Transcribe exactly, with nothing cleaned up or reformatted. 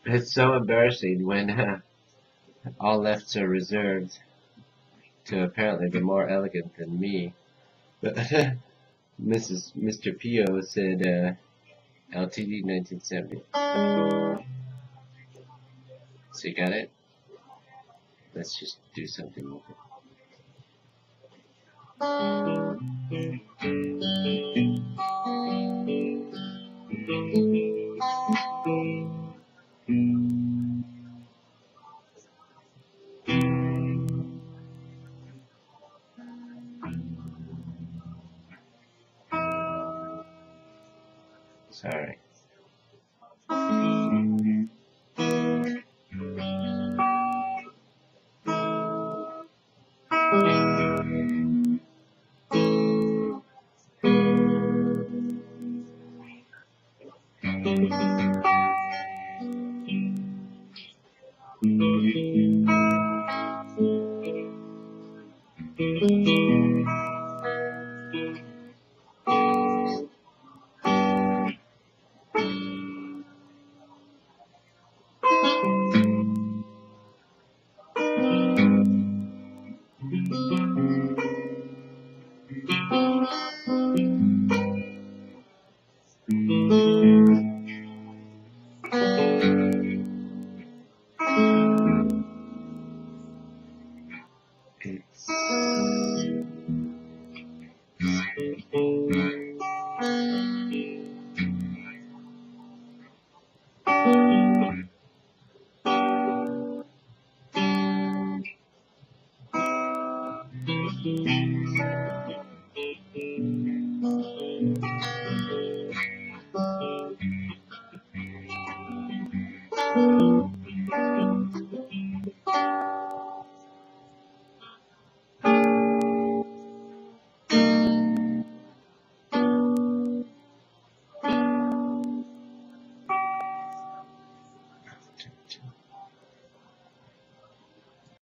It's so embarrassing when uh, all lefts are reserved to apparently the more elegant than me. But Missus Mister Peo said uh, L T D nineteen seventy. So you got it? Let's just do something with it. Sorry. It's